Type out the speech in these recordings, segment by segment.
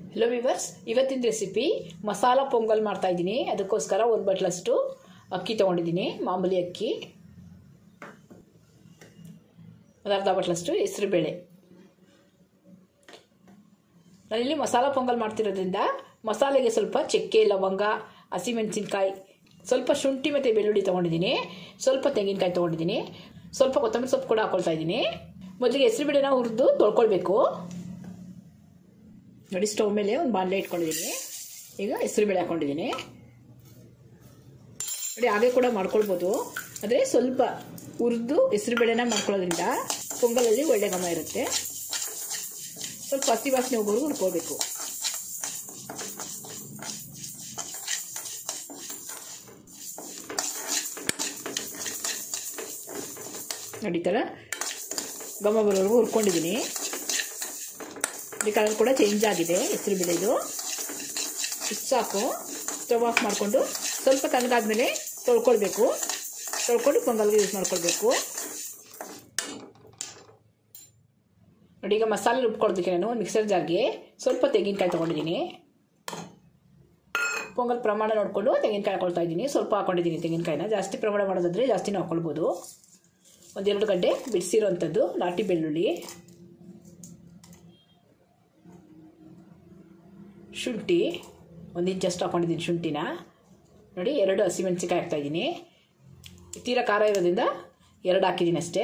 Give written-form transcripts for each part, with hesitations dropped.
Hello viewers, ಇವತ್ತಿನ recipe masala pongal ಮಾಡ್ತಾ ಇದ್ದೀನಿ. ಅದಕ್ಕೋಸ್ಕರ ಒಂದು ಬಟ್ಲಷ್ಟು ಅಕ್ಕಿ ತೊಗೊಂಡಿದ್ದೀನಿ, ಮಾಮೂಲಿ ಅಕ್ಕಿ. ಅರ್ಧ ಬಟ್ಲಷ್ಟು ಹೆಸರುಬೇಳೆ. ನಾನಿಲ್ಲಿ ಮಸಾಲ ಪೊಂಗಲ್ ಮಾಡ್ತಿರೋದ್ರಿಂದ ಮಸಾಲೆಗೆ ಸ್ವಲ್ಪ ಚಕ್ಕೆ, ಲವಂಗ, ಹಸಿಮೆಣಸಿನ್ಕಾಯಿ, ಸ್ವಲ್ಪ ಶುಂಠಿ ಮತ್ತು ಬೆಳ್ಳುಳ್ಳಿ ತೊಗೊಂಡಿದ್ದೀನಿ, ಸ್ವಲ್ಪ ತೆಂಗಿನಕಾಯಿ ತೊಗೊಂಡಿದ್ದೀನಿ, ಸ್ವಲ್ಪ ಕೊತ್ತಂಬರಿ ಸೊಪ್ಪು ಕೂಡ ಹಾಕೊಳ್ತಾ ಇದ್ದೀನಿ. ಮೊದಲಿಗೆ ಹೆಸರುಬೇಳೆನ ಹುರಿದು ತೊಳ್ಕೊಳ್ಬೇಕು. ನೋಡಿ, ಸ್ಟವ್ ಮೇಲೆ ಒಂದು ಬಾಣಲೆ ಇಟ್ಕೊಂಡಿದ್ದೀನಿ. ಈಗ ಹೆಸರುಬೇಳೆ ಹಾಕ್ಕೊಂಡಿದ್ದೀನಿ. ನೋಡಿ, ಹಾಗೆ ಕೂಡ ಮಾಡ್ಕೊಳ್ಬೋದು, ಆದರೆ ಸ್ವಲ್ಪ ಹುರಿದು ಹೆಸರುಬೇಳೆನ ಮಾಡ್ಕೊಳ್ಳೋದ್ರಿಂದ ಪೊಂಗಲಲ್ಲಿ ಒಳ್ಳೆ ಘಮ ಇರುತ್ತೆ. ಸ್ವಲ್ಪ ಹಸಿ ವಾಸನೆ ಹೋಗೋರು ಹುರ್ಕೋಬೇಕು. ನೋಡಿ, ಈ ಥರ ಘಮ ಬರೋವರೆಗೂ ಹುರ್ಕೊಂಡಿದ್ದೀನಿ. ಕಲರ್ ಕೂಡ ಚೇಂಜ್ ಆಗಿದೆ ಹೆಸರುಬೇಳೆದು. ಇಷ್ಟು ಸಾಕು. ಸ್ಟವ್ ಆಫ್ ಮಾಡಿಕೊಂಡು ಸ್ವಲ್ಪ ತಣ್ಣಗಾದ್ಮೇಲೆ ತೊಳ್ಕೊಳ್ಬೇಕು. ತೊಳ್ಕೊಂಡು ಪೊಂಗಲ್ಗೆ ಯೂಸ್ ಮಾಡ್ಕೊಳ್ಬೇಕು. ನೋಡಿ, ಈಗ ಮಸಾಲೆ ರುಬ್ಕೊಳ್ಳೋದಕ್ಕೆ ನಾನು ಒಂದು ಮಿಕ್ಸರ್ ಜಾರ್ಗೆ ಸ್ವಲ್ಪ ತೆಂಗಿನಕಾಯಿ ತೊಗೊಂಡಿದ್ದೀನಿ. ಪೊಂಗಲ್ ಪ್ರಮಾಣ ನೋಡಿಕೊಂಡು ತೆಂಗಿನಕಾಯಿ ಹಾಕೊಳ್ತಾ ಇದ್ದೀನಿ. ಸ್ವಲ್ಪ ಹಾಕೊಂಡಿದ್ದೀನಿ ತೆಂಗಿನಕಾಯಿನ. ಜಾಸ್ತಿ ಪ್ರಮಾಣ ಮಾಡೋದಾದರೆ ಜಾಸ್ತಿನೂ ಹಾಕ್ಕೊಳ್ಬೋದು. ಒಂದೆರಡು ಗಡ್ಡೆ ಬಿಡಿಸಿರೋವಂಥದ್ದು ನಾಟಿ ಬೆಳ್ಳುಳ್ಳಿ, ಶುಂಠಿ ಒಂದು ಇಂಚಷ್ಟು ಹಾಕೊಂಡಿದ್ದೀನಿ ಶುಂಠಿನ. ನೋಡಿ, 2 ಹಸಿಮೆಣಸಿನ್ಕಾಯಿ ಹಾಕ್ತಾಯಿದ್ದೀನಿ. ತೀರಾ ಖಾರ ಇರೋದ್ರಿಂದ 2 ಹಾಕಿದ್ದೀನಿ ಅಷ್ಟೇ.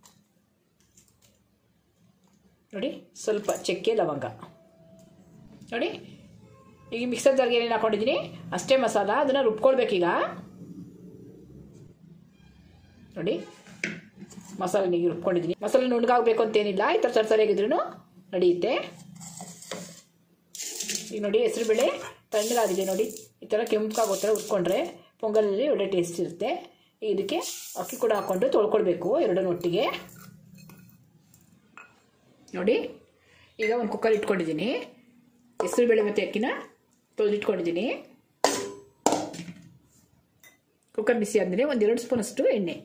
ನೋಡಿ, ಸ್ವಲ್ಪ ಚಕ್ಕೆ, ಲವಂಗ. ನೋಡಿ, ಈಗ ಮಿಕ್ಸರ್ ಜಾರ್ಗೆ ಏನೇನು ಹಾಕೊಂಡಿದ್ದೀನಿ ಅಷ್ಟೇ ಮಸಾಲ. ಅದನ್ನು ರುಬ್ಕೊಳ್ಬೇಕೀಗ. ನೋಡಿ, ಮಸಾಲೆ ನೀರು ರುಬ್ಕೊಂಡಿದ್ದೀನಿ. ಮಸಾಲೆ ನುಣ್ಣಗಾಗಬೇಕು ಅಂತೇನಿಲ್ಲ, ಈ ಥರ ಸರಿಯಾಗಿದ್ರೂ ನಡೆಯುತ್ತೆ. ಈಗ ನೋಡಿ, ಹೆಸರುಬೇಳೆ ತಣ್ಣಗಾಗಿದೆ. ನೋಡಿ, ಈ ಥರ ಕೆಂಪಾಗೋ ಥರ ಉಟ್ಕೊಂಡ್ರೆ ಪೊಂಗಲಲ್ಲಿ ಒಳ್ಳೆ ಟೇಸ್ಟ್ ಇರುತ್ತೆ. ಇದಕ್ಕೆ ಅಕ್ಕಿ ಕೂಡ ಹಾಕ್ಕೊಂಡು ತೊಳ್ಕೊಳ್ಬೇಕು, ಎರಡನ್ನೂ ಒಟ್ಟಿಗೆ. ನೋಡಿ, ಈಗ ಒಂದು ಕುಕ್ಕರ್ ಇಟ್ಕೊಂಡಿದ್ದೀನಿ. ಹೆಸರುಬೇಳೆ ಮತ್ತು ಅಕ್ಕಿನ ತೊಳೆದಿಟ್ಕೊಂಡಿದ್ದೀನಿ. ಕುಕ್ಕರ್ ಬಿಸಿ ಆದಮೇಲೆ 1-2 ಸ್ಪೂನಷ್ಟು ಎಣ್ಣೆ,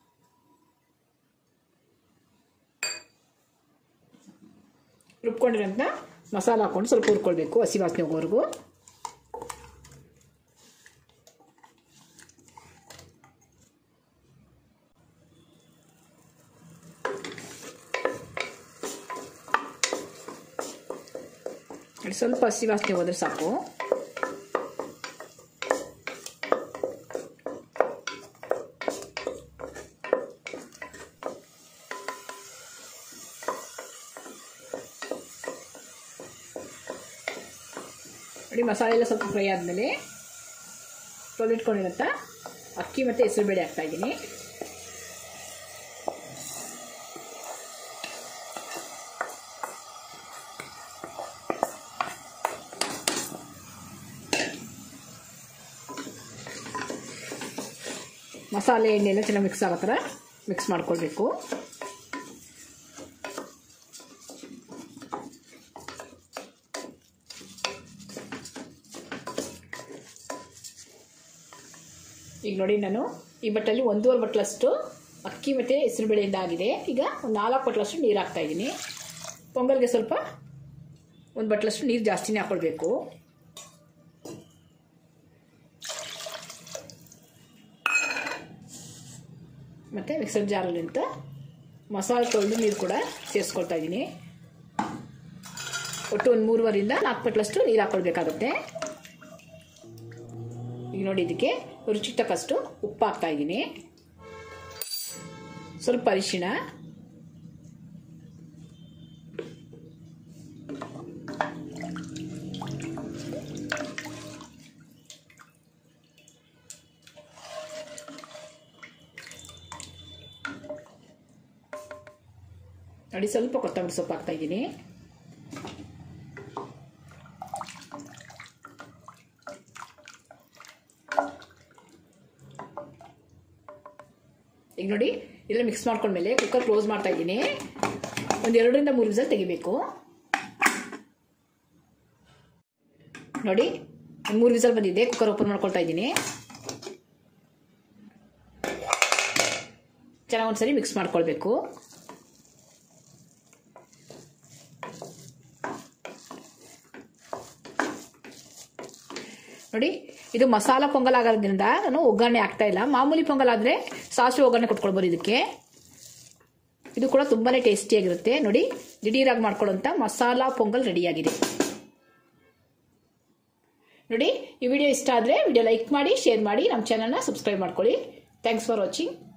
ರುಬ್ಕೊಂಡಿರೋಂಥ ಮಸಾಲ ಹಾಕ್ಕೊಂಡು ಸ್ವಲ್ಪ ಹುರ್ಕೊಳ್ಬೇಕು, ಹಸಿ ವಾಸನೆ ಹೋಗೋವರೆಗೂ. ಸ್ವಲ್ಪ ಹಸಿ ವಾಸನೆ ಹೋದ್ರೆ ಸಾಕು. ನೋಡಿ, ಮಸಾಲೆ ಎಲ್ಲ ಸ್ವಲ್ಪ ಫ್ರೈ ಆದಮೇಲೆ ತೊಳೆದಿಟ್ಕೊಂಡಿರೋಂಥ ಅಕ್ಕಿ ಮತ್ತು ಹೆಸರುಬೇಳೆ ಹಾಕ್ತಾಯಿದ್ದೀನಿ. ಮಸಾಲೆ ಎಣ್ಣೆ ಎಲ್ಲ ಚೆನ್ನಾಗಿ ಮಿಕ್ಸ್ ಆಗೋ ಥರ ಮಿಕ್ಸ್ ಮಾಡ್ಕೊಳ್ಬೇಕು. ಈಗ ನೋಡಿ, ನಾನು ಈ ಬಟ್ಟಲ್ಲಿ 1.5 ಬಟ್ಲಷ್ಟು ಅಕ್ಕಿ ಮತ್ತು ಹೆಸರುಬೇಳೆಯಿಂದ ಆಗಿದೆ. ಈಗ ಒಂದು 4 ಬಟ್ಲಷ್ಟು ನೀರು ಹಾಕ್ತಾಯಿದ್ದೀನಿ. ಪೊಂಗಲ್ಗೆ ಸ್ವಲ್ಪ 1 ಬಟ್ಲಷ್ಟು ನೀರು ಜಾಸ್ತಿನೇ ಹಾಕ್ಕೊಳ್ಬೇಕು. ಮತ್ತು ಮಿಕ್ಸರ್ ಜಾರಲ್ಲಿಂತ ಮಸಾಲೆ ತೊಳೆದು ನೀರು ಕೂಡ ಸೇರಿಸ್ಕೊಳ್ತಾ ಇದ್ದೀನಿ. ಒಟ್ಟು ಒಂದು 3.5ರಿಂದ 4 ಬಟ್ಲಷ್ಟು ನೀರು ಹಾಕ್ಕೊಳ್ಬೇಕಾಗುತ್ತೆ. ಈಗ ನೋಡಿ, ಇದಕ್ಕೆ ರುಚಿಗೆ ತಕ್ಕಷ್ಟು ಉಪ್ಪು ಹಾಕ್ತಾ ಇದ್ದೀನಿ, ಸ್ವಲ್ಪ ಅರಿಶಿಣ, ನೋಡಿ, ಸ್ವಲ್ಪ ಕೊತ್ತಂಬರಿ ಸೊಪ್ಪು ಹಾಕ್ತಾ ಇದ್ದೀನಿ. ಈಗ ನೋಡಿ, ಎಲ್ಲ ಮಿಕ್ಸ್ ಮಾಡ್ಕೊಂಡ್ಮೇಲೆ ಕುಕ್ಕರ್ ಕ್ಲೋಸ್ ಮಾಡ್ತಾ ಇದ್ದೀನಿ. ಒಂದು 2ರಿಂದ 3 ವಿಸಲ್ ತೆಗಿಬೇಕು. ನೋಡಿ, 3 ವಿಸಲ್ ಬಂದಿದೆ. ಕುಕ್ಕರ್ ಓಪನ್ ಮಾಡ್ಕೊಳ್ತಾ ಇದ್ದೀನಿ. ಚೆನ್ನಾಗಿ ಒಂದ್ಸರಿ ಮಿಕ್ಸ್ ಮಾಡ್ಕೊಳ್ಬೇಕು. ನೋಡಿ, ಇದು ಮಸಾಲ ಪೊಂಗಲ್ ಆಗೋದ್ರಿಂದ ನಾನು ಒಗ್ಗರಣೆ ಆಗ್ತಾ ಇಲ್ಲ. ಮಾಮೂಲಿ ಪೊಂಗಲ್ ಆದರೆ ಸಾಸಿವೆ ಒಗ್ಗರಣೆ ಕೊಟ್ಕೊಳ್ಬೋದು ಇದಕ್ಕೆ. ಇದು ಕೂಡ ತುಂಬಾ ಟೇಸ್ಟಿಯಾಗಿರುತ್ತೆ. ನೋಡಿ, ದಿಢೀರಾಗಿ ಮಾಡ್ಕೊಳ್ಳೋಂಥ ಮಸಾಲ ಪೊಂಗಲ್ ರೆಡಿಯಾಗಿದೆ. ನೋಡಿ, ಈ ವಿಡಿಯೋ ಇಷ್ಟ ಆದರೆ ವಿಡಿಯೋ ಲೈಕ್ ಮಾಡಿ, ಶೇರ್ ಮಾಡಿ, ನಮ್ಮ ಚಾನಲ್ನ ಸಬ್ಸ್ಕ್ರೈಬ್ ಮಾಡ್ಕೊಳ್ಳಿ. Thanks for watching.